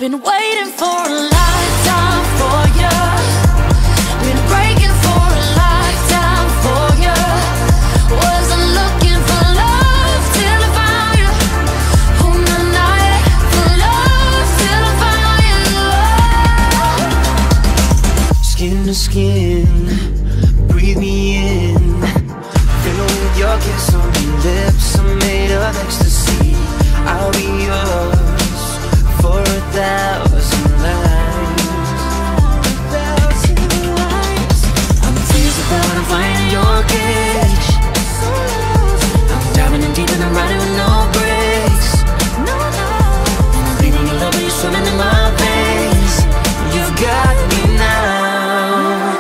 Been waiting for a lifetime for you. Been breaking for a lifetime for you. Wasn't looking for love till I found you. On the night for love till I found you. Skin to skin, breathe me in. Fill with your kiss on your lips. I'm made of ecstasy. I'll be yours for 1,000 lives. I'm teased about I'm flying in your cage. I'm diving in deep and I'm riding with no brakes. And I'm bleeding in love when you're swimming in my veins. You've got me now.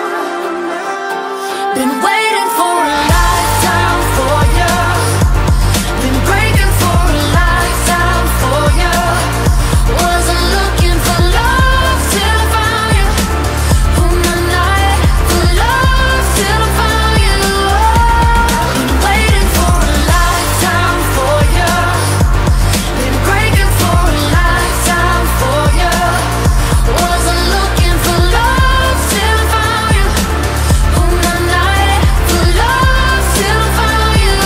Been waiting for a lifetime for you. Been breaking for a lifetime for you. Wasn't looking for love till I found you. On the night for love till I found you. Been waiting for a lifetime for you. Been breaking for a lifetime for you. Wasn't looking for love till I found you. On the night for love till I found you.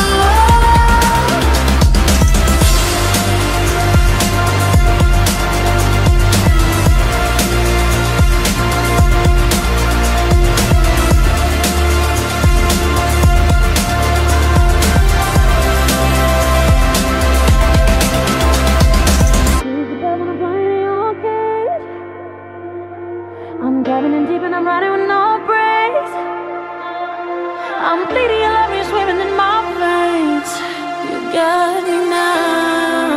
I'm diving in deep and I'm riding with no brakes. I'm bleeding your love, you're swimming in my veins. You got me now.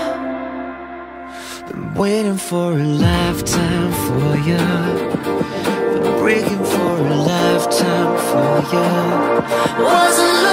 Been waiting for a lifetime for you. Been breaking for a lifetime for you. Wasn't